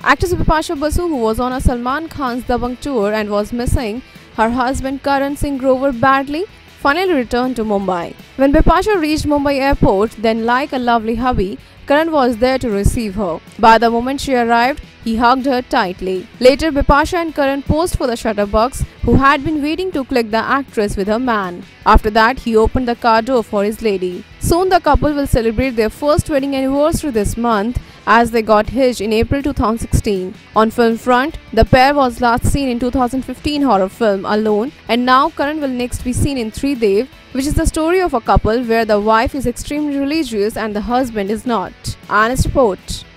Actress Bipasha Basu, who was on a Salman Khan's Dabangg tour and was missing her husband Karan Singh Grover badly, finally returned to Mumbai. When Bipasha reached Mumbai Airport, then like a lovely hubby, Karan was there to receive her. By the moment she arrived, he hugged her tightly. Later, Bipasha and Karan posed for the shutterbugs who had been waiting to click the actress with her man. After that, he opened the car door for his lady. Soon the couple will celebrate their first wedding anniversary this month as they got hitched in April 2016. On film front, the pair was last seen in 2015 horror film Alone, and now Karan will next be seen in Three Dev, which is the story of a couple where the wife is extremely religious and the husband is not. Honest report.